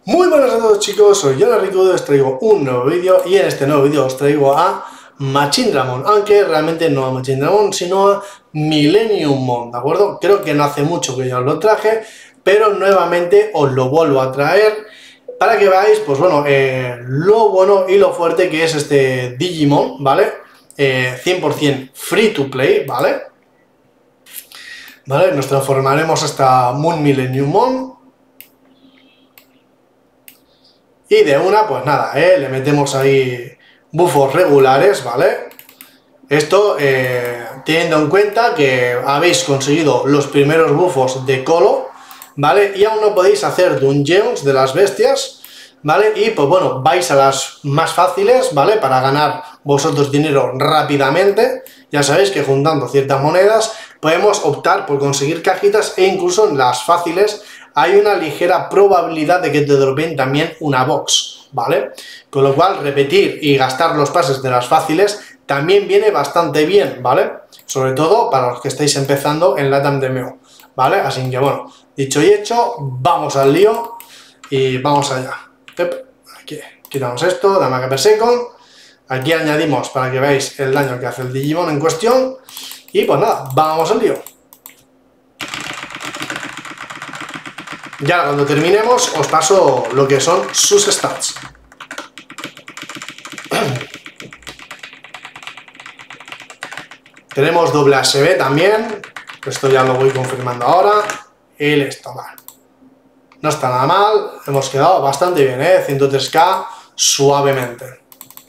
Muy buenas a todos chicos, soy Jonah Rico, os traigo un nuevo vídeo y en este nuevo vídeo os traigo a Machine Dramon, aunque realmente no a Machine Dramon, sino a Millennium Mon, ¿de acuerdo? Creo que no hace mucho que ya os lo traje, pero nuevamente os lo vuelvo a traer para que veáis, pues bueno, lo bueno y lo fuerte que es este Digimon, ¿vale? 100% free to play, ¿vale? Nos transformaremos hasta Moon Millennium Mon. Y de una, pues nada, le metemos ahí bufos regulares, ¿vale? Esto teniendo en cuenta que habéis conseguido los primeros bufos de Colo, ¿vale? Y aún no podéis hacer dungeons de las bestias, ¿vale? Y pues bueno, vais a las más fáciles, ¿vale? Para ganar vosotros dinero rápidamente. Ya sabéis que juntando ciertas monedas podemos optar por conseguir cajitas e incluso en las fáciles hay una ligera probabilidad de que te dropen también una box, ¿vale? Con lo cual repetir y gastar los pases de las fáciles también viene bastante bien, ¿vale? Sobre todo para los que estáis empezando en LATAM.meo, ¿vale? Así que bueno, dicho y hecho, vamos al lío y vamos allá. Aquí quitamos esto, dame a second. Aquí añadimos para que veáis el daño que hace el Digimon en cuestión. Y pues nada, vamos al lío. Ya cuando terminemos os paso lo que son sus stats. Tenemos doble HB también, esto ya lo voy confirmando ahora. Y listo, vale. No está nada mal, hemos quedado bastante bien, 103k suavemente.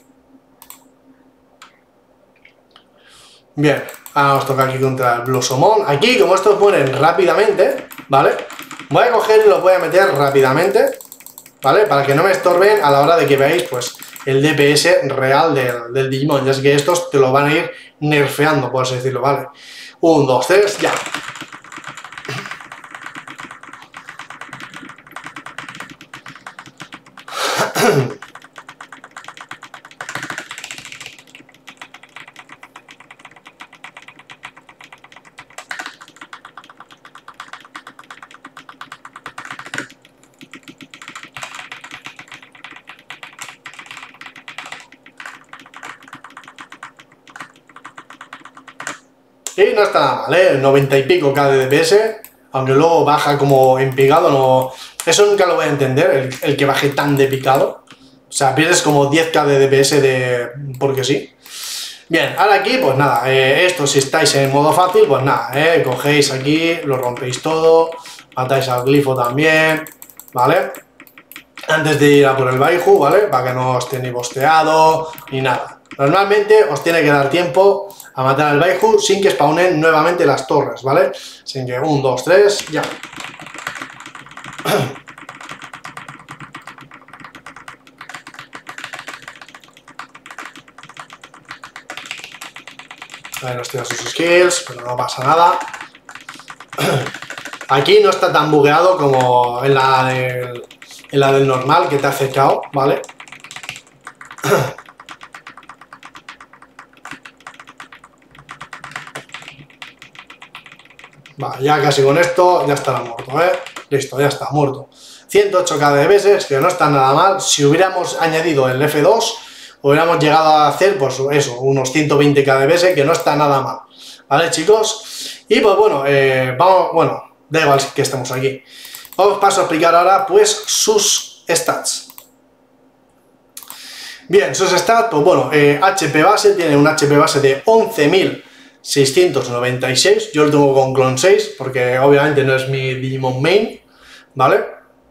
Bien, ahora nos toca aquí contra el Blossomon. Aquí, como estos mueren rápidamente, ¿vale? Voy a coger y los voy a meter rápidamente, ¿vale? Para que no me estorben a la hora de que veáis, pues, el DPS real del Digimon. Ya es que estos te lo van a ir nerfeando, por así decirlo, ¿vale? 1, 2, 3, ya. Y no está nada mal, 90 y pico K de DPS, aunque luego baja como en picado, no... Eso nunca lo voy a entender, el que baje tan de picado. O sea, pierdes como 10k de DPS porque sí. Bien, ahora aquí, pues nada, esto si estáis en modo fácil, pues nada, cogéis aquí, lo rompéis todo, matáis al glifo también, ¿vale? Antes de ir a por el Baiju, ¿vale? Para que no esté ni bosteado, ni nada. Normalmente os tiene que dar tiempo a matar al Baiju sin que spawnen nuevamente las torres, ¿vale? Así que 1, 2, 3, ya. A ver, nos tira sus skills, pero no pasa nada. Aquí no está tan bugueado como en la del normal, que te hace KO, ¿vale? Vale, ya casi con esto ya estará muerto, Listo, ya está, muerto. 108k de DPS, que no está nada mal. Si hubiéramos añadido el F2, hubiéramos llegado a hacer, pues eso, unos 120k de DPS, que no está nada mal. ¿Vale, chicos? Y pues bueno, vamos, bueno, da igual que estemos aquí. Os paso a explicar ahora, pues, sus stats. Bien, sus stats, pues bueno, HP base, tiene un HP base de 11.696, yo lo tengo con clon 6, porque obviamente no es mi Digimon main, ¿vale?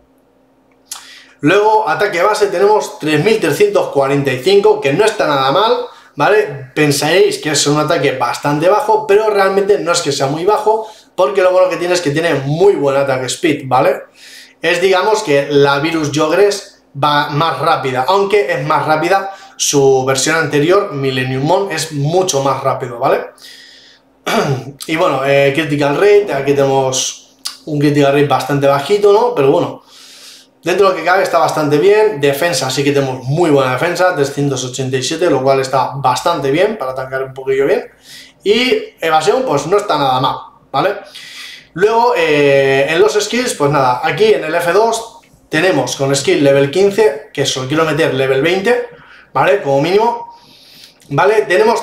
Luego, ataque base, tenemos 3.345, que no está nada mal, ¿vale? Pensaréis que es un ataque bastante bajo, pero realmente no es que sea muy bajo, porque lo bueno que tiene es que tiene muy buen ataque speed, ¿vale? Es, digamos, que la Virus Jogress va más rápida, aunque es más rápida su versión anterior, Millennium Mon, es mucho más rápido, ¿vale? Y bueno, Critical Rate, aquí tenemos un Critical Rate bastante bajito, ¿no? Pero bueno, dentro de lo que cabe está bastante bien. Defensa, sí que tenemos muy buena defensa, 387, lo cual está bastante bien para atacar un poquillo bien. Y evasión, pues no está nada mal, ¿vale? Luego, en los skills, pues nada, aquí en el F2 tenemos con skill level 15, que solo quiero meter level 20, ¿vale? Como mínimo, ¿vale? Tenemos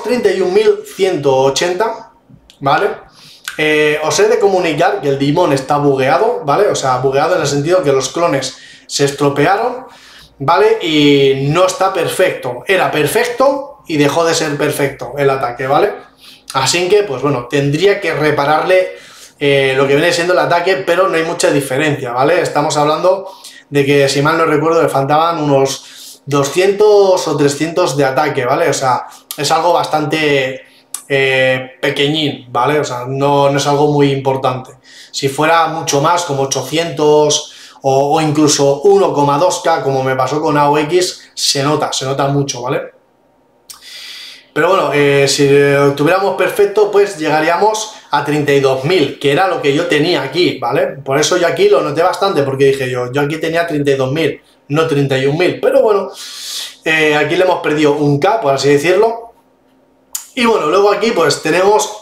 31.180, ¿vale? Os he de comunicar que el Digimon está bugueado, ¿vale? O sea, bugueado en el sentido que los clones se estropearon, ¿vale? Y no está perfecto. Era perfecto y dejó de ser perfecto el ataque, ¿vale? Así que, pues bueno, tendría que repararle lo que viene siendo el ataque, pero no hay mucha diferencia, ¿vale? Estamos hablando de que, si mal no recuerdo, le faltaban unos 200 o 300 de ataque, ¿vale? O sea, es algo bastante pequeñín, ¿vale? O sea, no es algo muy importante. Si fuera mucho más, como 800 o incluso 1,2K, como me pasó con AOX, se nota mucho, ¿vale? Pero bueno, si lo tuviéramos perfecto, pues llegaríamos a 32.000, que era lo que yo tenía aquí, ¿vale? Por eso yo aquí lo noté bastante, porque dije yo aquí tenía 32.000, no 31.000, pero bueno, aquí le hemos perdido un K, por así decirlo. Y bueno, luego aquí pues tenemos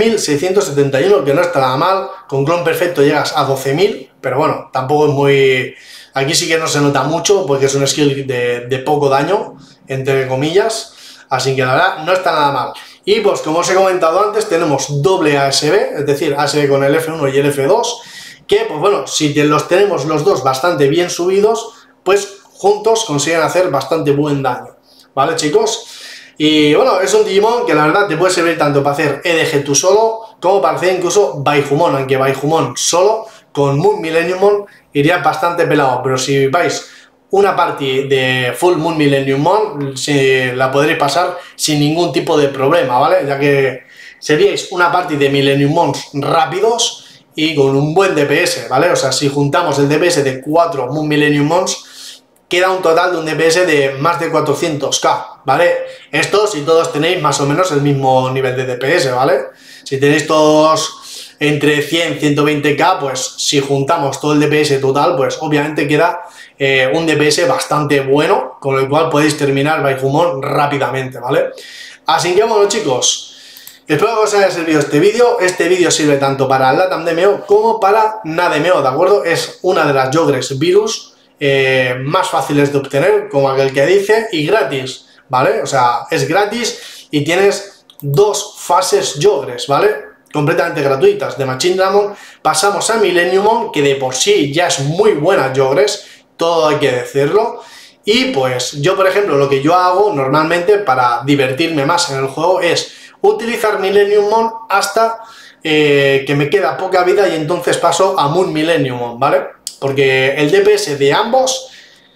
11.671, que no está nada mal. Con clon perfecto llegas a 12.000, pero bueno, tampoco es muy... Aquí sí que no se nota mucho, porque es un skill de poco daño, entre comillas. Así que la verdad no está nada mal. Y pues como os he comentado antes, tenemos doble ASB, es decir, ASB con el F1 y el F2, que pues bueno, si los tenemos los dos bastante bien subidos, pues juntos consiguen hacer bastante buen daño, ¿vale, chicos? Y bueno, es un Digimon que la verdad te puede servir tanto para hacer EDG tú solo, como para hacer incluso Baijumon, aunque Baijumon solo, con Moon Millenniummon, iría bastante pelado, pero si vais una party de full Moon Millenniummon, la podréis pasar sin ningún tipo de problema, ¿vale? Ya que seríais una party de Millenniummons rápidos y con un buen DPS, ¿vale? O sea, si juntamos el DPS de 4 Moon Millenniummons, queda un total de un DPS de más de 400k, ¿vale? Esto si todos tenéis más o menos el mismo nivel de DPS, ¿vale? Si tenéis todos entre 100 y 120k, pues si juntamos todo el DPS total, pues obviamente queda un DPS bastante bueno, con el cual podéis terminar Baijumon rápidamente, ¿vale? Así que bueno, chicos, espero que os haya servido este vídeo. Este vídeo sirve tanto para LATAM DMO como para NADMO, ¿de acuerdo? Es una de las Jogres Virus más fáciles de obtener, como aquel que dice, y gratis, ¿vale? O sea, es gratis y tienes dos fases Jogres, ¿vale? Completamente gratuitas. De Machine Dramon pasamos a Millenniummon, que de por sí ya es muy buena Jogres, todo hay que decirlo. Y pues yo, por ejemplo, lo que yo hago normalmente para divertirme más en el juego es utilizar Millenniummon hasta que me queda poca vida, y entonces paso a Moon Millenniummon, ¿vale? Porque el DPS de ambos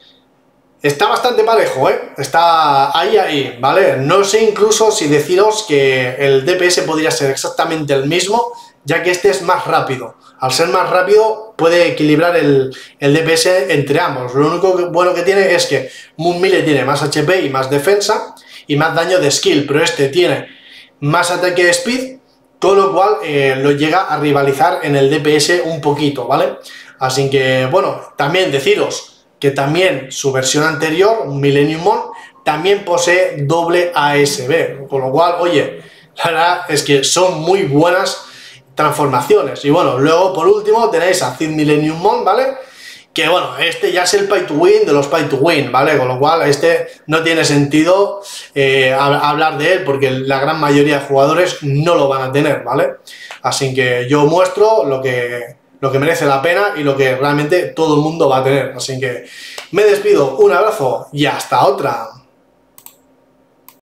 está bastante parejo, ¿eh? Está ahí, ¿vale? No sé incluso si deciros que el DPS podría ser exactamente el mismo, ya que este es más rápido. Al ser más rápido puede equilibrar el DPS entre ambos. Lo único bueno que tiene es que Moon Mille tiene más HP y más defensa y más daño de skill, pero este tiene más ataque de speed, con lo cual lo llega a rivalizar en el DPS un poquito, ¿vale? Así que, bueno, también deciros que también su versión anterior, Millenniummon, también posee doble ASB, con lo cual, oye, la verdad es que son muy buenas transformaciones. Y bueno, luego por último tenéis a Cid Millenniummon, ¿vale? Que bueno, este ya es el pay to win de los pay to win, ¿vale? Con lo cual este no tiene sentido hablar de él, porque la gran mayoría de jugadores no lo van a tener, ¿vale? Así que yo muestro lo que merece la pena y lo que realmente todo el mundo va a tener. Así que me despido, un abrazo y hasta otra.